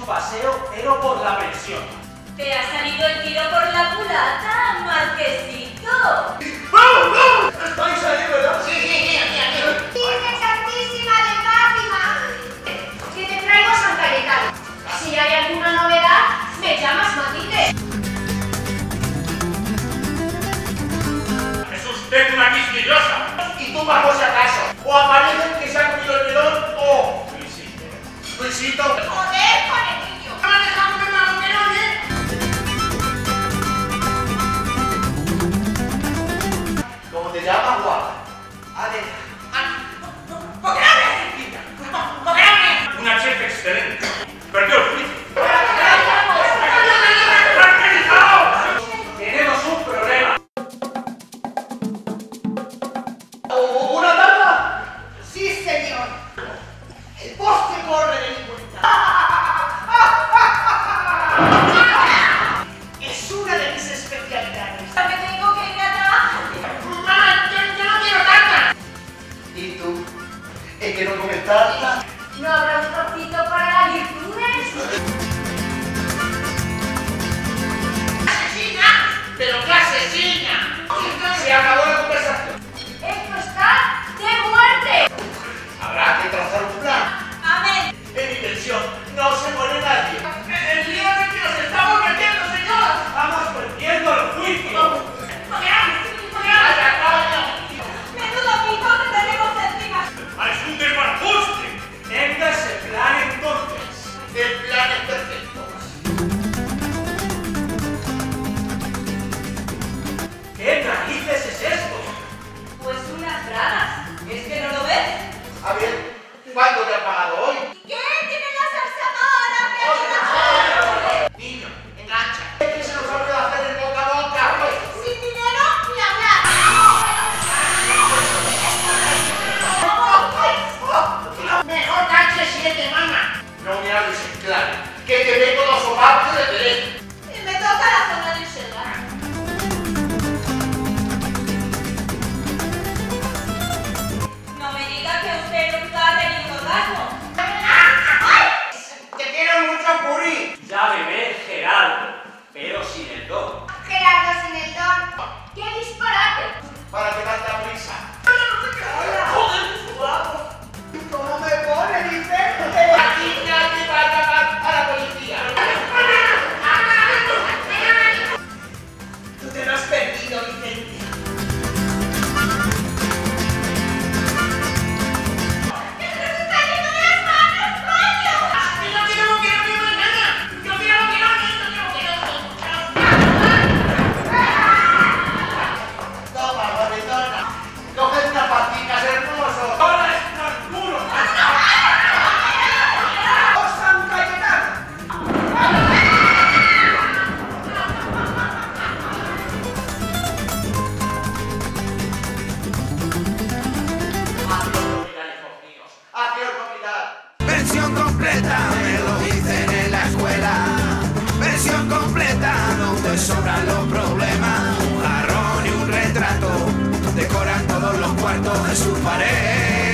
paseo, pero por la pensión. ¿Te ha salido el tiro por la culata, Marquesito? ¡Vamos, vamos! ¿Estáis ahí, verdad? Sí, mira. Virgen Santísima de Fátima, que te traigo San Cayetano. Si hay alguna novedad, me llamas, Matilde. Es usted una quisquillosa. Y tú, por si acaso, o aparecen que se ha comido el melón, o... Luisito. Joder, conejillo. ¿Me has dejado comer más que no, ¿Cómo te llamas, guapa? ¿Por qué no me decís? ¿Por qué no me? Una chef excelente. Perdió el juicio. Tenemos un problema. ¿Una tarta? Sí, señor. El postre corre de mi cuenta. Es una de mis especialidades. Me tengo que ir a trabajar. Mamá, yo no quiero tarta. ¿Y tú? ¿Es que no comes tarta? ¿No habrá un trocito para las virtudes? ¡Asesina! ¡Pero qué asesina! Se acabó la conversación. ¡Esto está de muerte! Habrá que trazar un plan. ¡Amén! En mi pensión no se muere nadie. ¡El lío en el que nos estamos metiendo, señor! ¡Estamos perdiendo el juicio! ¡Vaya, coño! ¡Menudo pico que tenemos encima! ¡Es un desbarajuste! Venga ese plan entonces. El plan es perfecto. ¿Qué narices es esto? Pues unas bragas. ¿Es que no lo ves? A ver, ¿cuánto te ha pagado hoy? ¿Qué? ¿Tiene la salsa ahora? Niño, engancha. Es que se nos ha olvidado hacer el boca a boca. Sin dinero ni hablar. Mejor cache 7, mamá. No me hables en claro, que te vengo los sopapos de derecho. Me toca la zona del Selva. No me diga que usted nunca ha tenido orgasmo. Te quiero mucho, Puri. Ya bebé Gerardo, pero sin el don. Gerardo sin el don. ¡Qué disparate! ¿Para qué tanta prisa? ¿Cómo me pone, Vicente? Aquí nadie va a llamar a la policía. Tú te lo has perdido, Vicente. Toma, bonitona. Coge unas patitas, hermoso. ¡Ahora es tranquilo! ¡Oh, San Cayetano! Adiós, mira, hijos míos. Adiós, novedad. Versión completa, me lo dicen en la escuela. Versión completa, donde sobran los problemas. Un jarrón y un retrato decoran todos los cuartos de su pared.